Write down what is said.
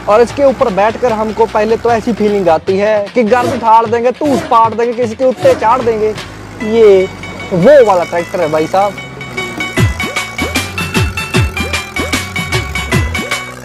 और इसके ऊपर बैठकर हमको पहले तो ऐसी फीलिंग आती है कि गर्द ठाड़ देंगे, तूस पाट देंगे, किसी के उत्ते चाड़ देंगे। ये वो वाला ट्रैक्टर है भाई साहब।